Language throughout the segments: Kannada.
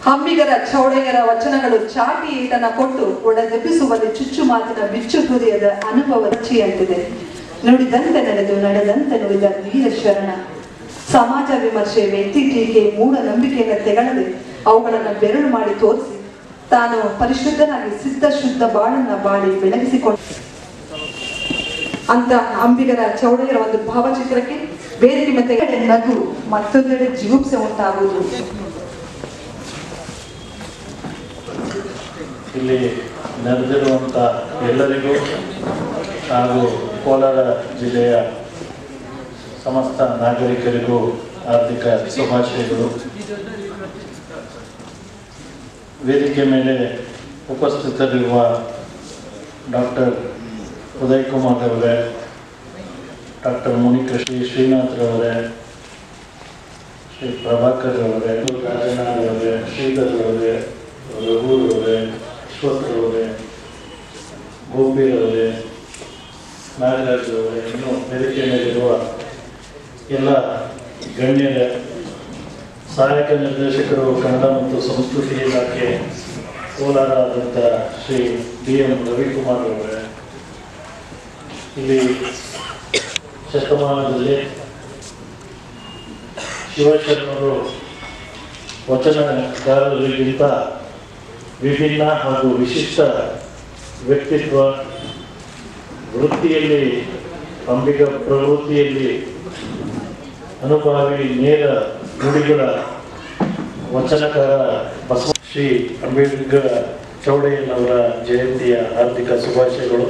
ಹಂಬಿಗರ ಚೌಡೆಯರ ವಚನಗಳು ಚಾಟಿ ಈಟನ ಕೊಟ್ಟು ಒಡೆದೆಬ್ಬಿಸುವಲ್ಲಿ ಚುಚ್ಚು ಮಾತಿನ ಬಿಚ್ಚು ಹೃದಯದ ಅನುಭವ ರುಚಿಯಂತಿದೆ. ನುಡಿದಂತೆ ನಡೆದು ನಡೆದಂತೆ ನುಡಿದ ವೀರ ಶರಣ. ಸಮಾಜ ವಿಮರ್ಶೆ, ವ್ಯಕ್ತಿ ಟೀಕೆ, ಮೂಢನಂಬಿಕೆಯನ್ನು ತೆಗಳದೆ ಅವುಗಳನ್ನು ಬೆರಳು ಮಾಡಿ ತೋರಿಸಿ ತಾನು ಪರಿಶುದ್ಧನಾಗಿ ಸಿದ್ಧ ಶುದ್ಧ ಬಾಳನ್ನ ಬಾಳಿ ಬೆಳಗಿಸಿಕೊಂಡು ಅಂತ ಅಂಬಿಗರ ಚೌಡೆಯರ ಒಂದು ಭಾವಚಿತ್ರಕ್ಕೆ ವೇದಿಕೆ ಮತ್ತೆ ನಗು, ಮತ್ತೊಂದೆಡೆ ಜಿಗುಪ್ಸೆ ಉಂಟಾಗುವುದು. ಇಲ್ಲಿ ನೆರೆದಿರುವಂಥ ಎಲ್ಲರಿಗೂ ಹಾಗೂ ಕೋಲಾರ ಜಿಲ್ಲೆಯ ಸಮಸ್ತ ನಾಗರಿಕರಿಗೂ ಆರ್ಥಿಕ ಶುಭಾಶಯಗಳು. ವೇದಿಕೆ ಮೇಲೆ ಉಪಸ್ಥಿತರಿರುವ ಡಾಕ್ಟರ್ ಉದಯ್ ಕುಮಾರ್ ಅವರೇ, ಡಾಕ್ಟರ್ ಮುನಿಕೃಷ್ಣ ಶ್ರೀನಾಥ್ರವರೇ, ಶ್ರೀ ಪ್ರಭಾಕರ್ ಅವರೇ, ರಾಜನಾಥ್ ಅವರೇ, ಶ್ರೀಧರ್ ಅವರೇ, ರಘುರವರೇ, ಅಶ್ವಥ್ರವರೇ, ಗೋಪಿರವರೇ, ನಾಗರಾಜ್ ಅವರೇ, ಇನ್ನು ವೇದಿಕೆ ಮೇಲಿರುವ ಎಲ್ಲ ಗಣ್ಯರೇ, ಸಹಾಯಕ ನಿರ್ದೇಶಕರು ಕನ್ನಡ ಮತ್ತು ಸಂಸ್ಕೃತಿ ಇಲಾಖೆ ಕೋಲಾರ ಆದಂಥ ಶ್ರೀ DM ರವಿಕುಮಾರ್ ಅವರೇ, ಇಲ್ಲಿ ಶತಮಾನದಲ್ಲಿ ಶಿವಶರಣರು ವಚನಕಾರರಿಗಿಂತ ವಿಭಿನ್ನ ಹಾಗೂ ವಿಶಿಷ್ಟ ವ್ಯಕ್ತಿತ್ವ, ವೃತ್ತಿಯಲ್ಲಿ ಅಂಬಿಗ ಪ್ರವೃತ್ತಿಯಲ್ಲಿ ಅನುಭವಿ ನೇರ ನುಡಿಗಳ ವಚನಕಾರ ಬಸವ ಶ್ರೀ ಅಂಬೇಡ್ಕರ್ ಚೌಡಯ್ಯನವರ ಜಯಂತಿಯ ಹಾರ್ದಿಕ ಶುಭಾಶಯಗಳು.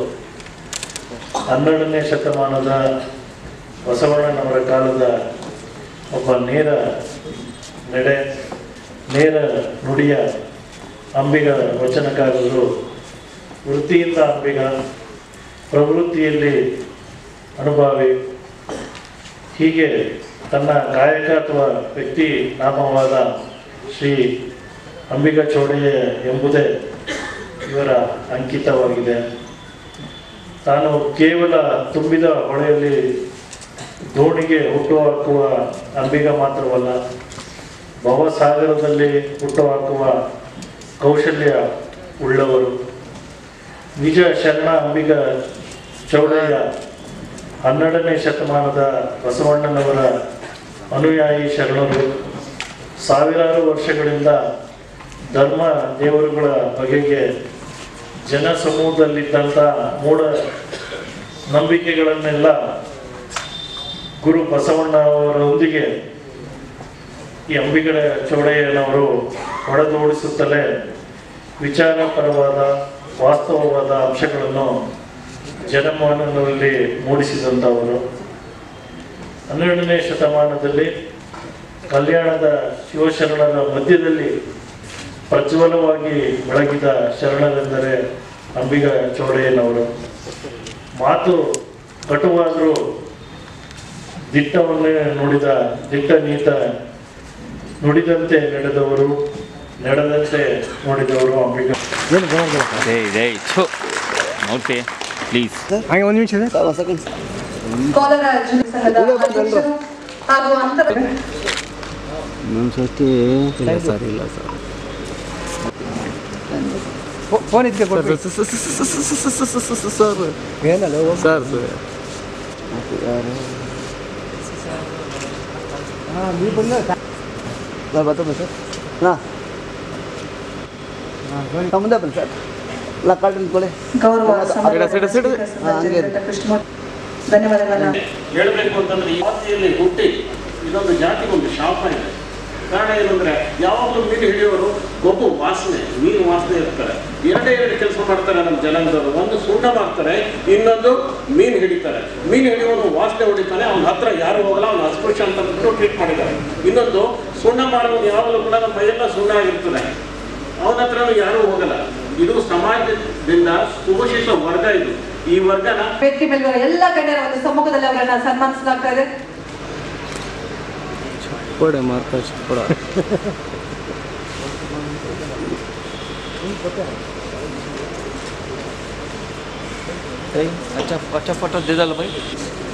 12ನೇ ಶತಮಾನದ ಬಸವಣ್ಣನವರ ಕಾಲದ ಒಬ್ಬ ನೇರ ನಡೆ, ನೇರ ನುಡಿಯ ಅಂಬಿಗ ವಚನಕಾರರು, ವೃತ್ತಿಯಿಂದ ಅಂಬಿಗ, ಪ್ರವೃತ್ತಿಯಲ್ಲಿ ಅನುಭವಿ, ಹೀಗೆ ತನ್ನ ಕಾಯಕ ಅಥವಾ ವ್ಯಕ್ತಿ ನಾಮವಾದ ಶ್ರೀ ಅಂಬಿಗ ಚೌಡಯ್ಯ ಎಂಬುದೇ ಇವರ ಅಂಕಿತವಾಗಿದೆ. ತಾನು ಕೇವಲ ತುಂಬಿದ ಹೊಳೆಯಲ್ಲಿ ದೋಣಿಗೆ ಹುಟ್ಟುಹಾಕುವ ಅಂಬಿಗ ಮಾತ್ರವಲ್ಲ, ಭವಸಾಗರದಲ್ಲಿ ಹುಟ್ಟುಹಾಕುವ ಕೌಶಲ್ಯ ಉಳ್ಳವರು. ನಿಜ ಶರಣ ಅಂಬಿಗ ಚೌಡಯ್ಯ 12ನೇ ಶತಮಾನದ ಬಸವಣ್ಣನವರ ಅನುಯಾಯಿ ಶರಣರು. ಸಾವಿರಾರು ವರ್ಷಗಳಿಂದ ಧರ್ಮ ದೇವರುಗಳ ಬಗೆಗೆ ಜನ ಸಮೂಹದಲ್ಲಿದ್ದಂಥ ಮೂಢ ನಂಬಿಕೆಗಳನ್ನೆಲ್ಲ ಗುರು ಬಸವಣ್ಣವರೊಂದಿಗೆ ಈ ಅಂಬಿಗರ ಚೌಡಯ್ಯನವರು ಹೊಡೆದೋಡಿಸುತ್ತಲೇ ವಿಚಾರಪರವಾದ ವಾಸ್ತವವಾದ ಅಂಶಗಳನ್ನು ಜನಮಾನವರಲ್ಲಿ ಮೂಡಿಸಿದಂಥವರು. 12ನೇ ಶತಮಾನದಲ್ಲಿ ಕಲ್ಯಾಣದ ಶಿವಶರಣರ ಮಧ್ಯದಲ್ಲಿ ಪ್ರಜ್ವಲವಾಗಿ ಬೆಳಗಿದ ಶರಣರೆಂದರೆ ಅಂಬಿಗ ಚೌಡಯ್ಯನವರು. ಮಾತು ಕಟುವಾದರೂ ದಿಟ್ಟವನ್ನೇ ನುಡಿದ ದಿಟ್ಟ ನೀತ, ನುಡಿದಂತೆ ನಡೆದವರು, ನಡೆದಂತೆ ನೋಡಿದವರು ಅಂಬಿಗ. ಪ್ಲೀಸ್ ಕೋಲಾರ ಜಿಲ್ಲಾ ಸಂಘದ ಅಧ್ಯಕ್ಷರು ಹಾಗೂ ಅಂತರ ಇಲ್ಲ ಸರ್ ಫೋನ್ ಇದಕ್ಕೆ ಸರ್ ಏನಲ್ಲ ಸರ್ ನೀವು ಬಂದ ಬರ್ತದೆ ಸರ್. ಮುಂದೆ ಬನ್ನಿ ಸರ್. ಗೌರವ ಧನ್ಯವಾದಗಳು. ಹೇಳಬೇಕು ಅಂತಂದ್ರೆ ಈ ಜಾತಿಯಲ್ಲಿ ಹುಟ್ಟಿ ಇದೊಂದು ಜಾತಿಗೊಂದು ಶಾಪ ಇದೆ. ಕಾರಣ ಏನಂದ್ರೆ ಯಾವಾಗಲೂ ಮೀನು ಹಿಡಿಯೋರು ಒಬ್ಬ ವಾಸನೆ, ಮೀನು ವಾಸನೆ ಇರ್ತಾರೆ. ಎರಡು ಕೆಲಸ ಮಾಡ್ತಾರೆ ನಮ್ಮ ಜನಾಂಗದವರು. ಒಂದು ಸುಣ್ಣ ಮಾಡ್ತಾರೆ, ಇನ್ನೊಂದು ಮೀನು ಹಿಡಿತಾರೆ. ಮೀನು ಹಿಡಿಯೋನು ವಾಸನೆ ಹೊಡಿತಾನೆ, ಅವ್ನ ಹತ್ರ ಯಾರು ಹೋಗಲ್ಲ, ಅವ್ನ ಅಸ್ಪೃಶ್ಯ ಅಂತ ಟ್ರೀಟ್ ಮಾಡಿದ್ದಾರೆ. ಇನ್ನೊಂದು ಸುಣ್ಣ ಮಾಡೋನು ಯಾವಾಗಲೂ ಕೂಡ ನಮ್ಮ ಮೈಯೆಲ್ಲ ಸುಣ್ಣ ಆಗಿರ್ತದೆ, ಅವನ ಹತ್ರ ಯಾರೂ ಹೋಗಲ್ಲ. ಇದು ಸಮಾಜದಿಂದ ಶೋಷಿತ ವರ್ಗ. ಇದು ಈ ವರ್ಗನ ವೇದಿಕೆ ಮೇಲಿರುವ ಎಲ್ಲ ಗಣ್ಯರ ಒಂದು ಸಮ್ಮುಖದಲ್ಲಿ ಅವರನ್ನ ಸನ್ಮಾನಿಸಲಾಗ್ತಾ ಇದೆ. अच्छा फोटो दे दल भाई.